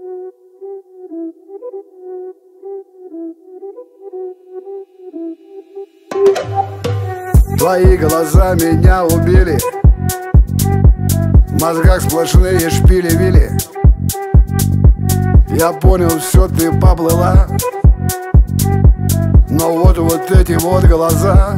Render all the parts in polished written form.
Твои глаза меня убили, в мозгах сплошные шпили-вили. Я понял, все, ты поплыла, но вот эти вот глаза.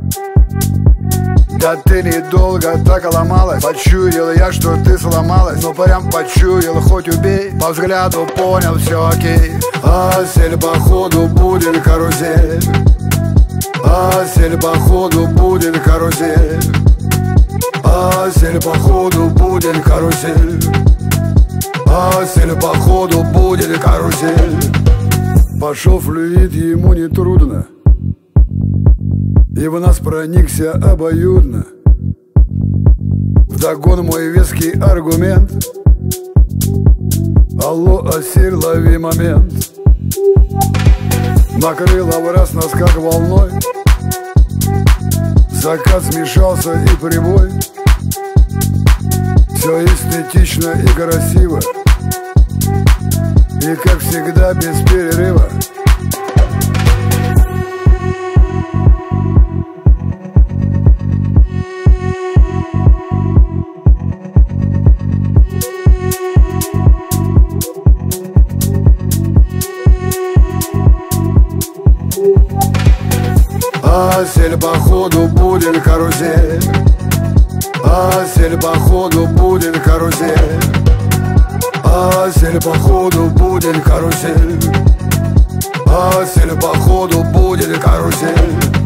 Да ты недолго так ломалась. Почуял я, что ты сломалась. Ну прям почуял, хоть убей. По взгляду понял, все окей. Асель, походу будет карусель. Асель, походу будет карусель. Асель, походу будет карусель. Асель, походу будет карусель. Пошел флюид, ему не трудно, и в нас проникся обоюдно. Вдогон мой веский аргумент. Алло, Асель, лови момент. Накрыла в раз нас как волной. Закат смешался и прибой. Все эстетично и красиво, и как всегда без перерыва. Асель, походу будет карусель. Асель, походу будет карусель. Асель, походу будет карусель. Асель, походу будет карусель.